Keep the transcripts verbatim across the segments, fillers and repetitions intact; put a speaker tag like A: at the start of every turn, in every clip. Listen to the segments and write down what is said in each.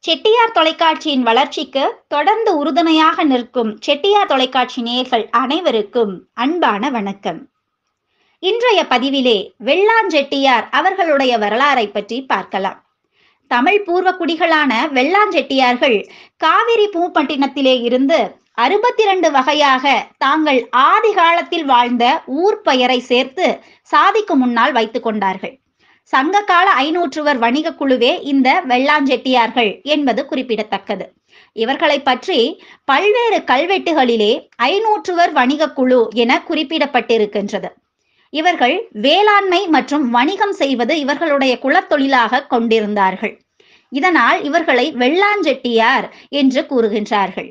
A: செட்டியார் தொலைக்காட்சியின் வளர்ச்சிக்கு தொடர்ந்து உறுதுணையாக நிற்கும் செட்டியார் தொலைக்காட்சி நேயர்கள் அனைவருக்கும் அன்பான வணக்கம். இன்றைய பதிவிலே வெள்ளாஞ்செட்டியார் அவர்களுடைய வரலாறை பற்றி பார்க்கலாம். தமிழ் பூர்வ குடிகளான வெள்ளாஞ்செட்டியார்கள் காவிரி பூம்பட்டினத்திலே இருந்து அறுபத்தி இரண்டு வகையாக தாங்கள் ஆதி காலத்தில் வாழ்ந்த ஊர் பெயரை சேர்த்து சாதிக்கு முன்னால் வைத்துக் கொண்டார்கள். சங்ககால ஐநூற்றுவர் வணிக குழுவே இந்த வெள்ளாஞ்செட்டியார்கள் என்பது குறிப்பிடத்தக்கது. இவர்களை பற்றி பல்வேறு கல்வெட்டுகளிலே ஐநூற்றுவர் வணிக குழு என குறிப்பிடப்பட்டிருக்கின்றது. இவர்கள் வேளாண்மை மற்றும் வணிகம் செய்வது இவர்களுடைய குலத்தொழிலாக கொண்டிருந்தார்கள். இதனால் இவர்களை வெள்ளாஞ்செட்டியார் என்று கூறுகின்றார்கள்.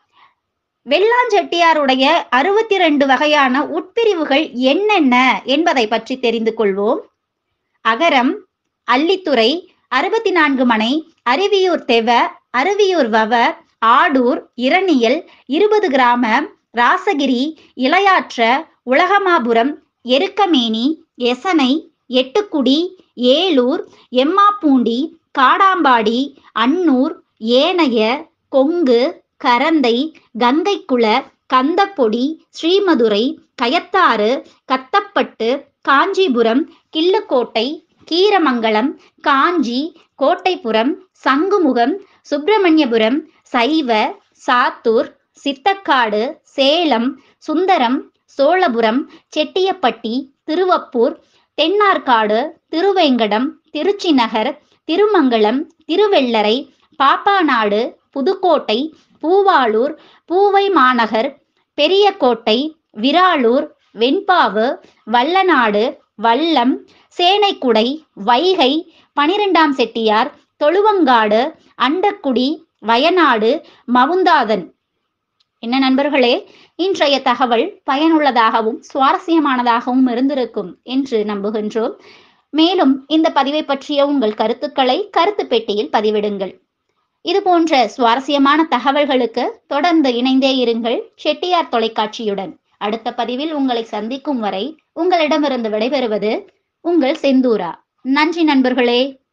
A: வெள்ளாஞ்செட்டியாருடைய அறுபத்தி இரண்டு வகையான உட்பிரிவுகள் என்னென்ன என்பதை பற்றி தெரிந்து கொள்வோம். அகரம், அல்லித்துறை, அறுபத்தி நான்கு மனை, அருவியூர் தெவ, அருவியூர் வவ, ஆடூர், இரணியல், இருபது கிராம, ராசகிரி, இளையாற்ற, உலகமாபுரம், எருக்கமேனி, எசனை, எட்டுக்குடி, ஏலூர், எம்மாப்பூண்டி, காடாம்பாடி, அன்னூர், ஏனைய, கொங்கு, கரந்தை, கங்கைக்குள, கந்தப்பொடி, ஸ்ரீமதுரை, கயத்தாறு, கத்தப்பட்டு, காஞ்சிபுரம், கிள்ளுக்கோட்டை, கீரமங்கலம், காஞ்சி, கோட்டைப்புறம், சங்குமுகம், சுப்பிரமணியபுரம், சைவ, சாத்தூர், சித்தக்காடு, சேலம், சுந்தரம், சோழபுரம், செட்டியப்பட்டி, திருவப்பூர், தென்னார்காடு, திருவேங்கடம், திருச்சிநகர், திருமங்கலம், திருவெள்ளரை, பாப்பாநாடு, புதுக்கோட்டை, பூவாளூர், பூவை மாநகர், பெரியகோட்டை, விராளூர், வெண்பாவு, வல்லநாடு, வல்லம், சேனைக்குடை, வைகை, பனிரெண்டாம் செட்டியார், தொழுவங்காடு, அண்டக்குடி, வயநாடு, மவுந்தாதன். என்ன நண்பர்களே, இன்றைய தகவல் பயனுள்ளதாகவும் சுவாரஸ்யமானதாகவும் இருந்திருக்கும் என்று நம்புகின்றோம். மேலும் இந்த பதிவை பற்றிய உங்கள் கருத்துக்களை கருத்து பெட்டியில் பதிவிடுங்கள். இது போன்ற சுவாரஸ்யமான தகவல்களுக்கு தொடர்ந்து இணைந்தே இருங்கள் செட்டியார் தொலைக்காட்சியுடன். அடுத்த பதிவில் உங்களை சந்திக்கும் வரை உங்களிடமிருந்து விடைபெறுவது உங்கள் செந்தூரா. நன்றி நண்பர்களே.